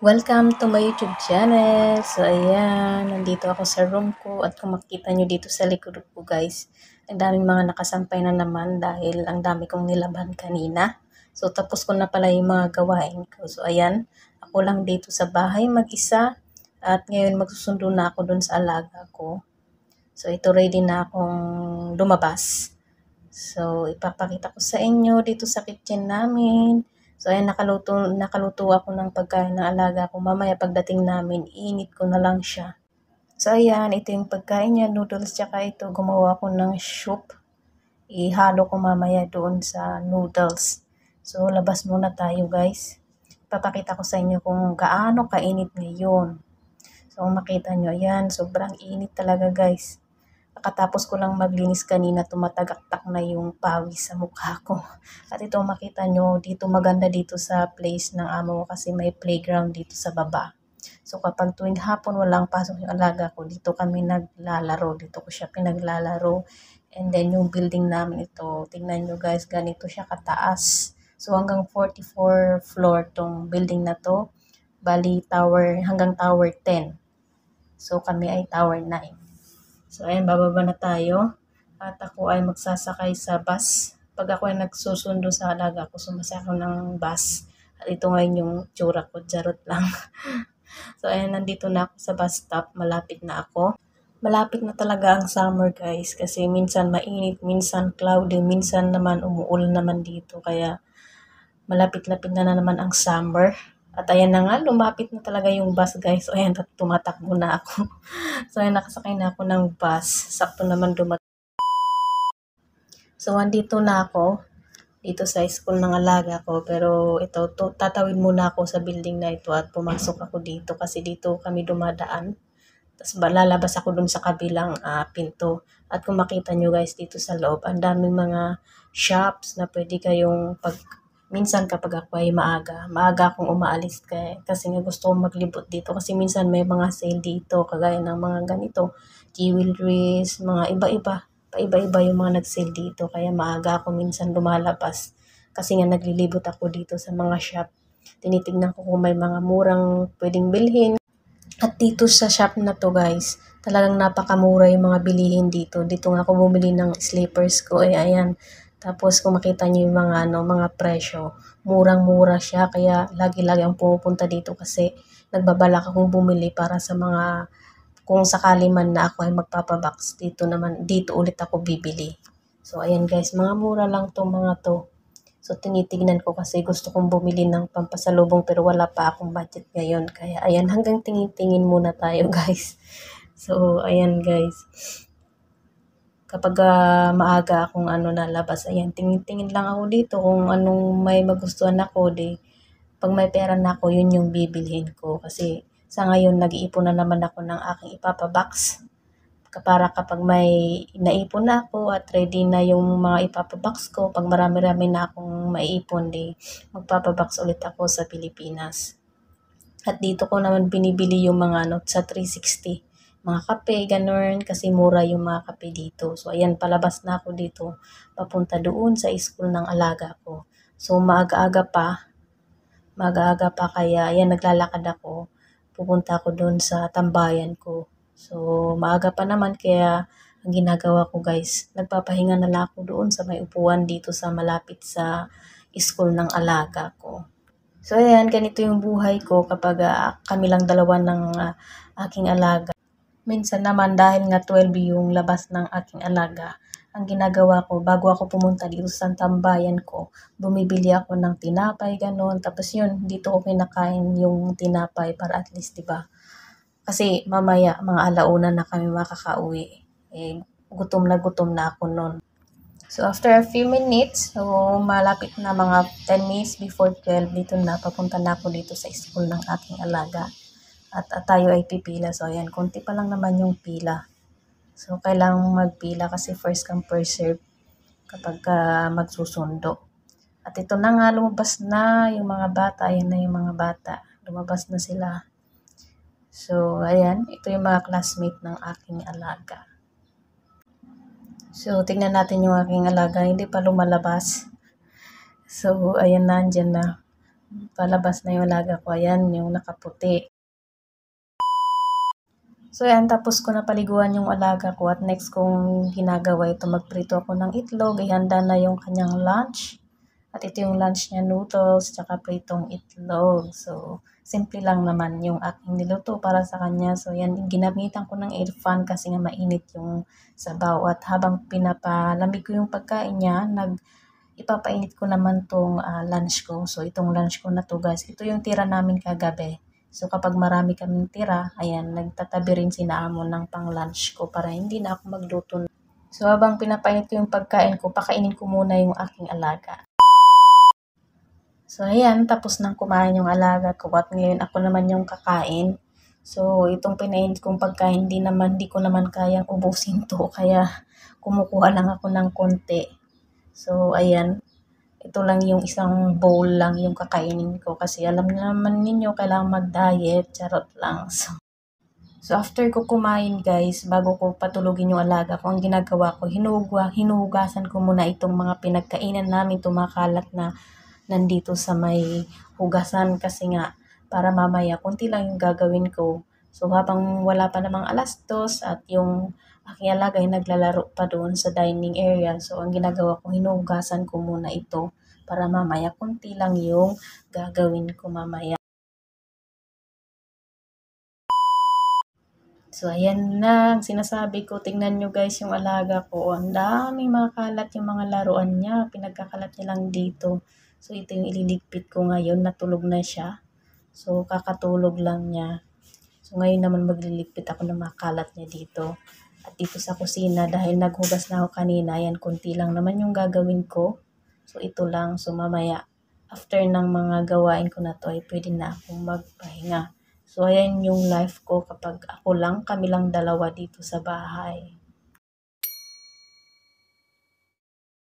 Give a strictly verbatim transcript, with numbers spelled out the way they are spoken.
Welcome to my YouTube channel. So, ayan, nandito ako sa room ko at kung makita nyo dito sa likod ko guys, ang daming mga nakasampay na naman dahil ang dami kong nilaban kanina. So, tapos ko na pala yung mga gawain ko. So, ayan, ako lang dito sa bahay mag-isa at ngayon magsusundo na ako dun sa alaga ko. So, ito ready na akong lumabas. So, ipapakita ko sa inyo dito sa kitchen namin. So, ayan, nakaluto, nakaluto ako ng pagkain ng alaga ko. Mamaya pagdating namin, init ko na lang siya. So, ayan, ito yung pagkain niya, noodles, tsaka ito, gumawa ko ng soup. Ihalo ko mamaya doon sa noodles. So, labas muna tayo, guys. Papakita ko sa inyo kung gaano kainit ngayon. So, kung makita nyo, ayan, sobrang init talaga, guys. Kakatapos ko lang maglinis kanina, tumatagaktak na yung pawis sa mukha ko. At ito makita nyo, dito maganda dito sa place ng amo ko kasi may playground dito sa baba. So kapag tuwing hapon walang pasok yung alaga ko, dito kami naglalaro. Dito ko siya pinaglalaro. And then yung building namin ito, tingnan nyo guys, ganito siya kataas. So hanggang forty-four floor tong building na to. Bali tower, hanggang tower ten. So kami ay tower nine. So, ayan, bababa na tayo. At ako ay magsasakay sa bus. Pag ako ay nagsusundo sa alaga ko, sumasakay ako ng bus. At ito ngayon yung tsura ko, charot lang. So, ayan, nandito na ako sa bus stop. Malapit na ako. Malapit na talaga ang summer, guys. Kasi minsan mainit, minsan cloudy, minsan naman umuulan naman dito. Kaya, malapit-lapit na, na naman ang summer. At ayan na nga, lumapit na talaga yung bus guys. So ayan, tumatakbo na ako. So ayan, nakasakay na ako ng bus. Sakto naman dumating. So andito na ako. Dito sa school ng alaga ko. Pero ito, to, tatawid muna ako sa building na ito at pumasok ako dito. Kasi dito kami dumadaan. Tapos lalabas ako dun sa kabilang uh, pinto. At kung makita nyo guys dito sa loob, ang daming mga shops na pwede kayong pag minsan kapag ako ay maaga, maaga akong umaalis kay, kasi nga gusto kong maglibot dito kasi minsan may mga sale dito kagaya ng mga ganito, jewelries, mga iba-iba, paiba-iba yung mga nag-sale dito kaya maaga ako minsan lumalabas kasi nga naglilibot ako dito sa mga shop. Tinitignan ko kung may mga murang pwedeng bilhin. At dito sa shop na to guys, talagang napakamura yung mga bilihin dito. Dito nga ako bumili ng slippers ko. Eh, ayan. Tapos kung makita niyo yung mga, ano, mga presyo, murang-mura siya. Kaya lagi-lagi ang pumupunta dito kasi nagbabalak akong bumili para sa mga, kung sakali man na ako ay magpapabox, dito naman, dito ulit ako bibili. So ayan guys, mga mura lang tong mga to. So, tinitignan ko kasi gusto kong bumili ng pampasalubong pero wala pa akong budget ngayon. Kaya, ayan, hanggang tingin-tingin muna tayo, guys. So, ayan, guys. Kapag uh, maaga akong ano nalabas, ayan, tingin-tingin lang ako dito kung anong may magustuhan ako. Di, pag may pera na ako, yun yung bibilhin ko. Kasi, sa ngayon, nag-iipon na naman ako ng aking ipapabox. Para kapag may naipon na ako at ready na yung mga ipapabox ko, pag marami-rami na akong maiipon, di magpapabox ulit ako sa Pilipinas. At dito ko naman binibili yung mga ano, sa three sixty. Mga kape, ganun, kasi mura yung mga kape dito. So, ayan, palabas na ako dito, papunta doon sa school ng alaga ko. So, maaga-aga pa, maaga-aga pa, kaya, ayan, naglalakad ako. Pupunta ako doon sa tambayan ko. So, maaga pa naman kaya ang ginagawa ko guys, nagpapahinga na lang ako doon sa may upuan dito sa malapit sa school ng alaga ko. So, ayan, ganito yung buhay ko kapag uh, kami lang dalawa ng uh, aking alaga. Minsan naman dahil nga twelve yung labas ng aking alaga, ang ginagawa ko, bago ako pumunta dito sa tambayan ko, bumibili ako ng tinapay, gano'n. Tapos yun, dito ko kinakain yung tinapay para at least, diba? Kasi mamaya, mga alauna na kami makakauwi. Eh, gutom na gutom na ako nun. So, after a few minutes, so malapit na mga ten minutes before twelve, dito na, papunta na ako dito sa school ng aking alaga. At, at tayo ay pipila. So, ayan, konti pa lang naman yung pila. So, kailangang magpila kasi first come, first serve kapag uh, magsusundo. At ito na nga, lumabas na yung mga bata. Ayan na yung mga bata. Lumabas na sila. So, ayan, ito yung mga classmate ng aking alaga. So, tingnan natin yung aking alaga. Hindi pa lumalabas. So, ayan, nandyan na. Palabas na yung alaga ko. Ayan, yung nakaputi. So, ayan, tapos ko na paliguan yung alaga ko at next kong ginagawa ito, magprito ako ng itlog. Ihanda na yung kanyang lunch. At ito yung lunch niya, noodles, tsaka pritong itlog. So, simple lang naman yung aking niluto para sa kanya. So, yan, ginamitan ko ng air fan kasi nga mainit yung sabaw. At habang pinapalamig ko yung pagkain niya, nag ipapainit ko naman tong uh, lunch ko. So, itong lunch ko na to guys, ito yung tira namin kagabi. So, kapag marami kaming tira, ayan, nagtatabi rin si Amo ng pang lunch ko para hindi na ako magluto. So, habang pinapainit ko yung pagkain ko, pakainin ko muna yung aking alaga. So, ayan, tapos nang kumain yung alaga ko at ngayon ako naman yung kakain. So, itong pinainit kong pagkain, hindi naman, di ko naman kayang ubusin to, kaya kumukuha lang ako ng konti. So, ayan, ito lang yung isang bowl lang yung kakainin ko kasi alam naman ninyo kailangan mag-diet, charot lang. So, so after ko kumain guys, bago ko patulugin yung alaga ko, ang ginagawa ko, hinuga, hinuhugasan ko muna itong mga pinagkainan namin, tumakalat na nandito sa may hugasan kasi nga para mamaya konti lang yung gagawin ko. So habang wala pa namang alas dos at yung aking alaga ay naglalaro pa doon sa dining area. So ang ginagawa ko, hinuhugasan ko muna ito para mamaya konti lang yung gagawin ko mamaya. So, ayan na, sinasabi ko, tingnan nyo guys yung alaga ko. Ang daming mga kalat yung mga laruan niya. Pinagkakalat niya lang dito. So, ito yung ililigpit ko ngayon. Natulog na siya. So, kakatulog lang niya. So, ngayon naman magliligpit ako ng mga kalat niya dito. At dito sa kusina, dahil naghugas na ako kanina, ayan, kunti lang naman yung gagawin ko. So, ito lang. So, mamaya, after ng mga gawain ko na to, ay pwede na akong magpahinga. So, ayan yung life ko kapag ako lang, kami lang dalawa dito sa bahay.